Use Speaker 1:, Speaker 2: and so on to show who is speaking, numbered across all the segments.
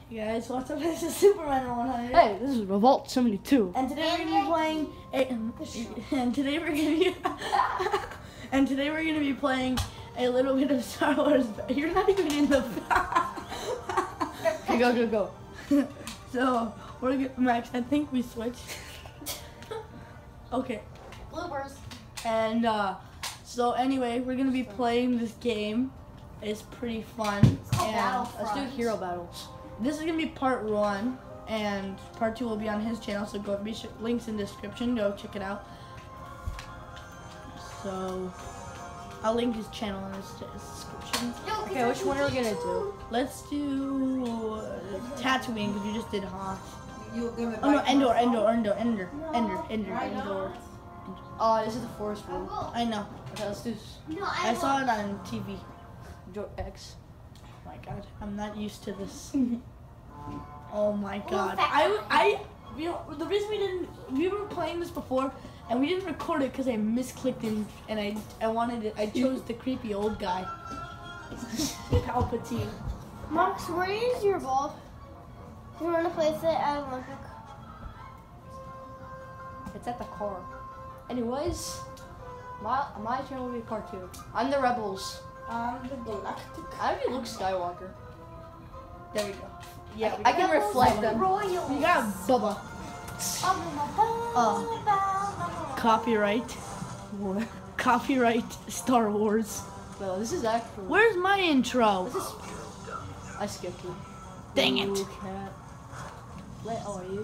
Speaker 1: Hey guys, what's up? This is Superman 100.
Speaker 2: Hey, this is Revolt 72.
Speaker 1: And today we're gonna be playing and today we're gonna be and today we're gonna be playing a little bit of Star Wars. You're not even in the
Speaker 2: Okay, go.
Speaker 1: So we're gonna Max, I think we switched. Okay.
Speaker 3: Bloopers.
Speaker 1: And so anyway, we're gonna be playing this game. It's pretty fun.
Speaker 3: called
Speaker 1: And
Speaker 3: Battlefront.
Speaker 2: Let's do hero battles.
Speaker 1: this is gonna be part 1, and part 2 will be on his channel. So go links in the description. Go check it out. So I'll link his channel in the description.
Speaker 2: Okay, which one are we gonna do?
Speaker 1: Let's do Tatooine because you just did Hoth.
Speaker 4: You're gonna
Speaker 1: Oh no,
Speaker 4: bite
Speaker 1: Endor.
Speaker 4: my
Speaker 1: Endor.
Speaker 2: This is the forest one.
Speaker 1: I know.
Speaker 2: Okay, let's do
Speaker 3: No,
Speaker 1: I saw it on TV.
Speaker 2: X.
Speaker 1: Oh my god, I'm not used to this. Oh my god. You know, the reason we were playing this before and we didn't record it because I misclicked and I chose the creepy old guy. Palpatine.
Speaker 3: Max, where is your ball? You want to place it at Olympic?
Speaker 2: It's at the car. Anyways, my channel will be part 2. I'm the Rebels.
Speaker 1: The Galactic.
Speaker 2: I would be Luke Skywalker.
Speaker 1: There we go. Yeah,
Speaker 2: I can reflect them.
Speaker 3: Royals.
Speaker 1: we got Bubba. Copyright.
Speaker 2: What?
Speaker 1: Copyright Star Wars.
Speaker 2: No, this is actually.
Speaker 1: Where's my intro?
Speaker 2: This is. I skipped it.
Speaker 1: Dang it.
Speaker 2: Ooh, cat. Where are you?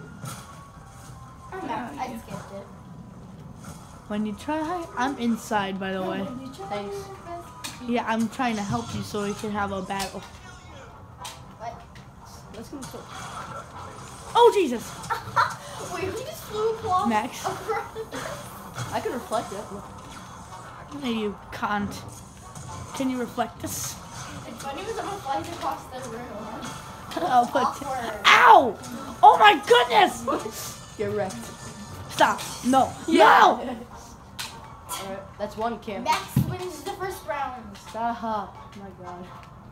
Speaker 3: I skipped it.
Speaker 1: When you try, I'm inside by the way.
Speaker 2: Thanks.
Speaker 1: Yeah, I'm trying to help you so we can have a battle.
Speaker 3: What?
Speaker 2: Let's go.
Speaker 1: Oh Jesus!
Speaker 3: Wait, who just flew across?
Speaker 1: Max.
Speaker 2: I can reflect it.
Speaker 1: No, you can't. Can you reflect this?
Speaker 3: It's funny when someone flies across the room.
Speaker 1: Oh, but
Speaker 3: Awkward.
Speaker 1: ow! Oh my goodness!
Speaker 2: Get wrecked.
Speaker 1: Stop! No!
Speaker 2: Yeah.
Speaker 1: No!
Speaker 2: Alright, that's one camp.
Speaker 3: Max wins the first round.
Speaker 2: Stop. Oh my god.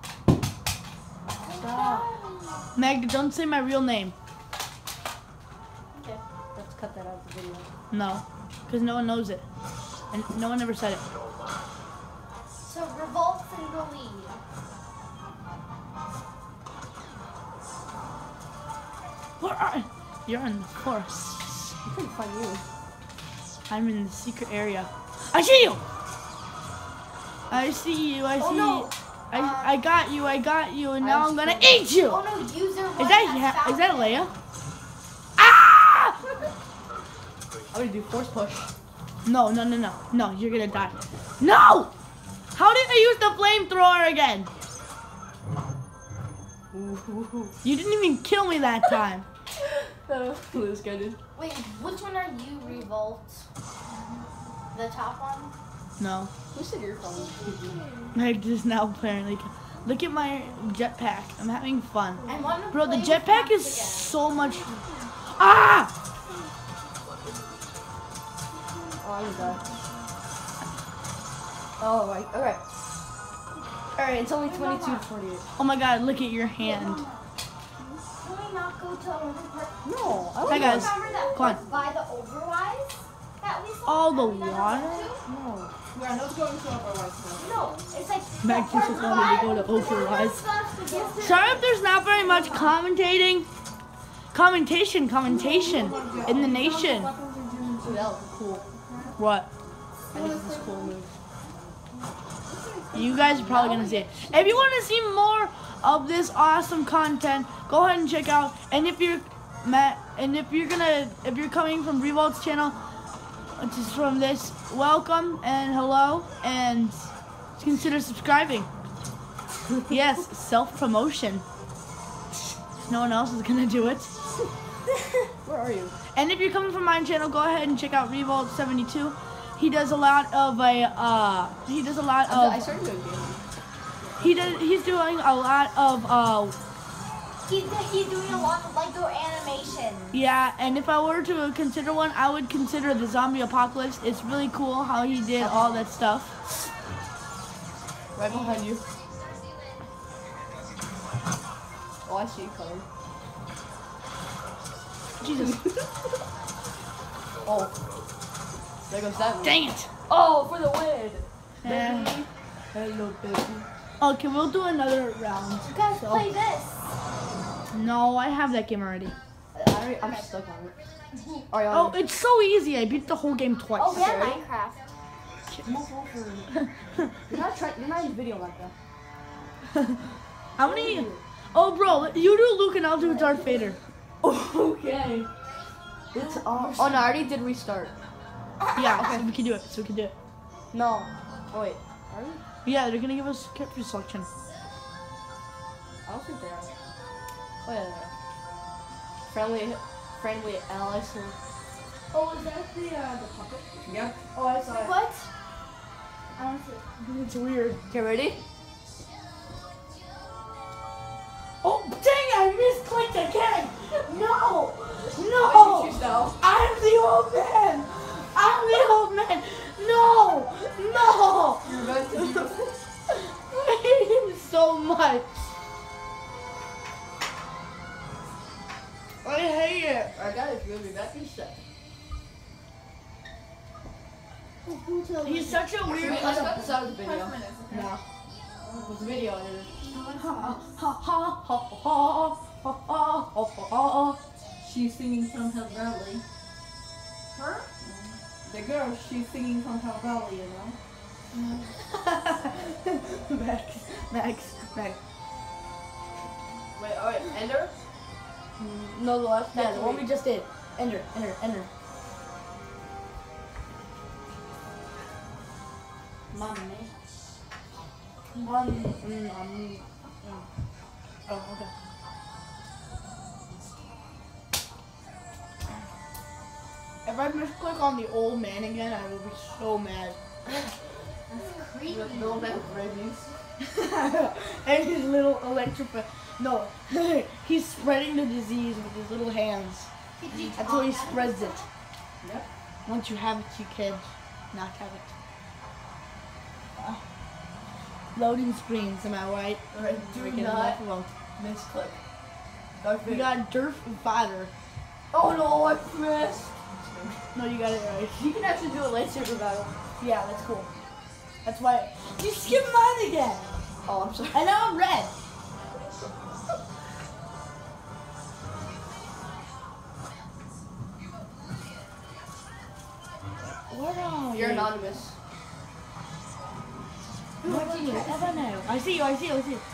Speaker 2: Stop.
Speaker 1: Meg, don't say my real name.
Speaker 2: Okay, let's cut that out of the video.
Speaker 1: No, because no one knows it, and no one ever said it.
Speaker 3: So Revolt's in the lead.
Speaker 1: Where are you're in the forest?
Speaker 2: I couldn't find you.
Speaker 1: I'm in the secret area. I see you! I see you, I see
Speaker 3: no.
Speaker 1: you. I got you, and now I'm gonna eat you!
Speaker 3: Oh no, user one
Speaker 1: Is that Leia? Ah!
Speaker 2: I'm gonna do force push.
Speaker 1: No, you're gonna die. No! How did I use the flamethrower again? You didn't even kill me that time.
Speaker 2: This guy did.
Speaker 3: Wait, which one are you, Revolt? The top one?
Speaker 1: No.
Speaker 2: Who said you're from?
Speaker 1: Meg just now apparently. Look at my jetpack. I'm having fun.
Speaker 3: I want to
Speaker 1: Bro, the
Speaker 3: play
Speaker 1: jetpack
Speaker 3: with
Speaker 1: is
Speaker 3: Max
Speaker 1: so much. Ah!
Speaker 2: Oh, I'm gonna die. Oh, right. Okay. Alright, it's only 22:48.
Speaker 1: Oh my god, look at your hand.
Speaker 3: Can we not go to Olympic Park?
Speaker 2: No, I
Speaker 1: Hi
Speaker 2: don't
Speaker 1: guys.
Speaker 3: Remember that
Speaker 1: Come on.
Speaker 3: by the Overwise that we saw?
Speaker 1: All the
Speaker 3: that we never
Speaker 1: water?
Speaker 3: went to?
Speaker 2: No.
Speaker 4: We're not going to Overwatch now.
Speaker 3: No, it's like
Speaker 1: Max
Speaker 3: that
Speaker 1: just
Speaker 3: part
Speaker 1: wanted to go to
Speaker 3: by the
Speaker 1: Overwise.
Speaker 3: stuff together.
Speaker 1: Sorry if there's not very much commentation in the nation.
Speaker 2: Ooh, that was cool.
Speaker 1: What?
Speaker 2: I think this is cool move.
Speaker 1: You guys are probably gonna see it. If you want to see more of this awesome content, go ahead and check out. And if you're coming from Revolt's channel, which is from this, welcome and hello, and consider subscribing. Yes, self-promotion. No one else is gonna do it.
Speaker 2: Where are you?
Speaker 1: And if you're coming from my channel, go ahead and check out Revolt 72. He does a lot of
Speaker 2: I started doing gaming.
Speaker 1: he's doing a lot of
Speaker 3: He's doing a lot of Lego animation.
Speaker 1: yeah, and if I were to consider one, I would consider the Zombie Apocalypse. It's really cool how he did all that stuff.
Speaker 2: Right behind you. Oh, I see it coming.
Speaker 1: Jesus.
Speaker 2: Oh. There goes that one.
Speaker 1: Dang it.
Speaker 2: Oh, for the win.
Speaker 1: Yeah.
Speaker 2: Hello, baby.
Speaker 1: Okay, we'll do another round.
Speaker 3: You guys
Speaker 1: So-
Speaker 3: play this.
Speaker 1: No, I have that game already.
Speaker 2: I'm stuck on it. Are
Speaker 1: Oh, it's so easy. I beat the whole game twice.
Speaker 3: Oh, yeah,
Speaker 2: Okay.
Speaker 3: Minecraft.
Speaker 2: You're not in video like that.
Speaker 1: How many? Oh, bro, you do Luke and I'll do Darth Vader.
Speaker 2: Okay. It's oh no, I already did restart.
Speaker 1: Yeah, so we can do it. So we can do it.
Speaker 2: No. Oh wait. Are we?
Speaker 1: Yeah, they're gonna give us character selection.
Speaker 2: I don't think they are. Oh yeah, they are. Friendly allies.
Speaker 1: Oh, is that the puppet?
Speaker 4: Yep.
Speaker 1: Oh, I saw it.
Speaker 3: What? I don't see it.
Speaker 1: It's weird.
Speaker 2: Okay, ready?
Speaker 1: Oh, dang! I misclicked again. No, no.
Speaker 2: Yourself.
Speaker 1: I'm the old man. I'm the old man. No, no.
Speaker 2: You're going to do
Speaker 1: I hate him so much. I hate it.
Speaker 2: Alright guys, we'll be back in a sec.
Speaker 1: He's such a weird.
Speaker 2: Let's cut this out of the video.
Speaker 4: 5 minutes. Okay.
Speaker 1: No.
Speaker 2: With the video in it.
Speaker 4: She's singing from her belly.
Speaker 3: Her?
Speaker 4: The girl, she's singing from her belly, you know?
Speaker 1: Max.
Speaker 2: Wait, alright, Ender?
Speaker 1: No, the left. Yeah,
Speaker 2: That's
Speaker 1: the one
Speaker 2: me.
Speaker 1: we just did. Ender.
Speaker 2: Mommy.
Speaker 1: Oh, okay. If I misclick on the old man again, I will be so mad.
Speaker 3: Creepy.
Speaker 2: The little man with rabies.
Speaker 1: And his little electric. No, he's spreading the disease with his little hands. That's how he spreads it.
Speaker 2: Yep.
Speaker 1: Once you have it, you can not have it. Loading screens, am I right?
Speaker 2: Alright, do
Speaker 1: Freaking
Speaker 2: not
Speaker 1: enough of them.
Speaker 2: misclick. Darth
Speaker 1: We
Speaker 2: Vader.
Speaker 1: got Durf Vader.
Speaker 2: Oh no, I missed.
Speaker 1: No, you got it right.
Speaker 2: You can actually do a lightsaber battle.
Speaker 1: Yeah, that's cool. That's why you skipped mine again.
Speaker 2: Oh, I'm sorry.
Speaker 1: And now I'm red. What are
Speaker 2: You're
Speaker 1: you?
Speaker 2: anonymous.
Speaker 1: What do you ever know? I see you. I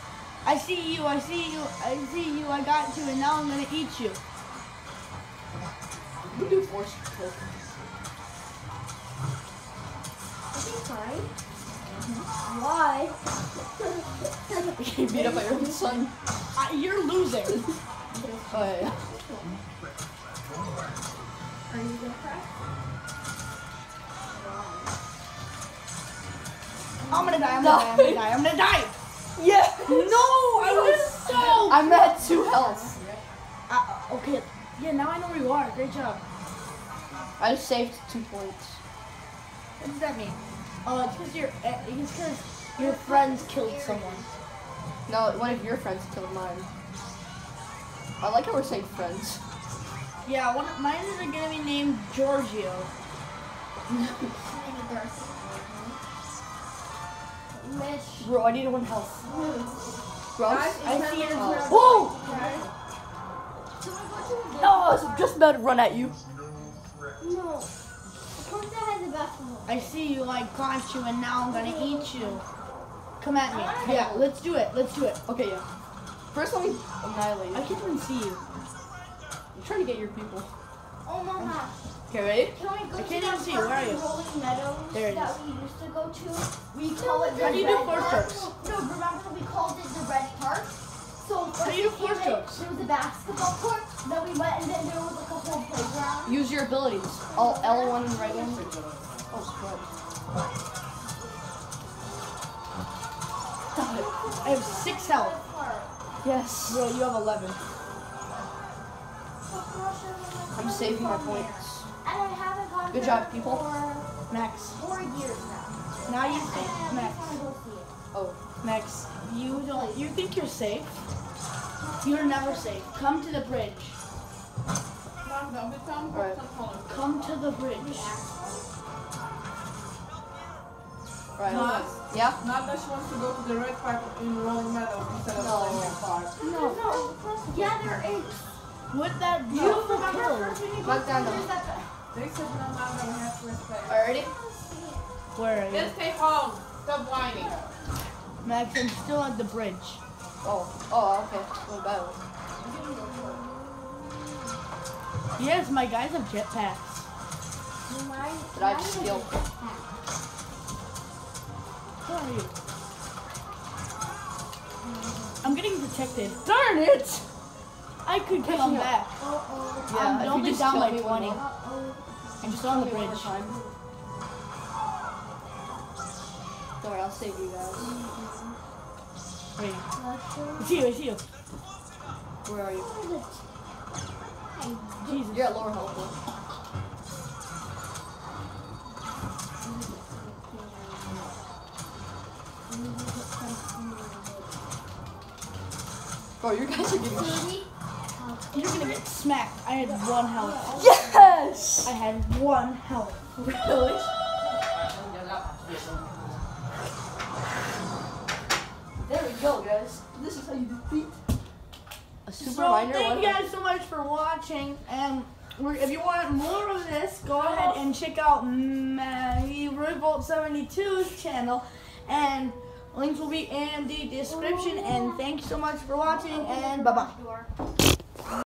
Speaker 1: got you, and now I'm gonna eat you.
Speaker 2: You do force choke.
Speaker 3: Fine. Why?
Speaker 2: You beat up by your own son.
Speaker 1: You're losing.
Speaker 2: Oh yeah.
Speaker 3: Are you gonna cry?
Speaker 1: I'm gonna die.
Speaker 2: Yeah.
Speaker 1: No, I was so.
Speaker 2: I'm at 2 health.
Speaker 1: Okay. Yeah, now I know where you are. Great job.
Speaker 2: I just saved 2 points.
Speaker 1: What does that mean? It's because your friends killed someone.
Speaker 2: No, one of your friends killed mine. I like how we're saying friends.
Speaker 1: Yeah, mine is gonna be named Giorgio.
Speaker 3: Wish.
Speaker 2: Bro, I need 1 health. Bro,
Speaker 1: I see it as well.
Speaker 2: Whoa!
Speaker 3: Can we go to the
Speaker 2: No, I was just about to run at you.
Speaker 3: No. The person that has the basketball.
Speaker 1: I see you. I got you, and now I'm gonna eat you. Come at me. Yeah, let's do it.
Speaker 2: Okay, yeah. First, let me annihilate
Speaker 1: I
Speaker 2: you.
Speaker 1: can't even see you.
Speaker 2: I'm trying to get your people.
Speaker 3: Oh, Mama.
Speaker 2: Okay, ready?
Speaker 3: Can we go
Speaker 1: I
Speaker 3: to
Speaker 1: can't
Speaker 3: that
Speaker 1: even see you.
Speaker 3: park
Speaker 1: Where are
Speaker 3: in
Speaker 1: you?
Speaker 3: Rolling Meadows
Speaker 1: There it
Speaker 3: that
Speaker 1: is.
Speaker 3: we used to go to? We call it the
Speaker 1: How do you do
Speaker 3: Red
Speaker 1: four
Speaker 3: Park.
Speaker 1: strokes?
Speaker 3: No, remember we called it the Red Park? So
Speaker 1: How do you do four
Speaker 3: first
Speaker 1: strokes?
Speaker 3: there was a basketball court, then we went and then there was like a whole playground.
Speaker 2: Use your abilities. All L1 and right one. Oh, crap.
Speaker 1: I have 6 health.
Speaker 2: Yes.
Speaker 1: Bro, you have 11.
Speaker 2: I'm saving my points.
Speaker 3: And I haven't gone
Speaker 2: Good
Speaker 3: there
Speaker 2: job, people.
Speaker 3: for
Speaker 1: Max.
Speaker 3: 4 years now.
Speaker 1: Now you
Speaker 3: And
Speaker 1: think,
Speaker 3: I
Speaker 1: Max.
Speaker 3: just want to go see it.
Speaker 2: Oh.
Speaker 1: Max, you think you're safe? You're never safe. Come to the bridge.
Speaker 2: Alright.
Speaker 1: Come to the bridge.
Speaker 2: Right.
Speaker 4: Not,
Speaker 2: Yeah?
Speaker 4: not that she wants to go to the red part in Rolling Meadows instead of the red part.
Speaker 1: No.
Speaker 3: Yeah, there is.
Speaker 1: With that beautiful pillow.
Speaker 2: Back down though.
Speaker 4: They said no, that we have to respect.
Speaker 2: Alrighty?
Speaker 1: Where are you?
Speaker 4: Just stay home. Stop whining.
Speaker 1: Max, I'm still at the bridge.
Speaker 2: Oh, okay. What about it?
Speaker 1: Yes, my guys have jetpacks.
Speaker 2: Did I just steal?
Speaker 1: Where are you? I'm getting detected. Darn it! I could come back.
Speaker 2: Yeah,
Speaker 1: I'm
Speaker 2: if
Speaker 1: only
Speaker 2: you just
Speaker 1: down
Speaker 2: kill
Speaker 1: by
Speaker 2: me
Speaker 1: 20.
Speaker 2: one more.
Speaker 1: I'm just on the
Speaker 2: Kill me one
Speaker 1: bridge.
Speaker 2: more time. Don't worry, I'll save you guys.
Speaker 1: Wait. I see you.
Speaker 2: Where are you?
Speaker 1: Jesus.
Speaker 2: You're at lower health. Bro, you guys are getting
Speaker 1: You're gonna get smacked. I had 1 health.
Speaker 2: Yes!
Speaker 1: I had 1 health.
Speaker 2: Really? There we go, guys. This is how you defeat a super
Speaker 1: So
Speaker 2: minor.
Speaker 1: thank you guys so much for watching. And if you want more of this, go ahead and check out Revolt 72's channel. And links will be in the description. And thank you so much for watching. And bye-bye.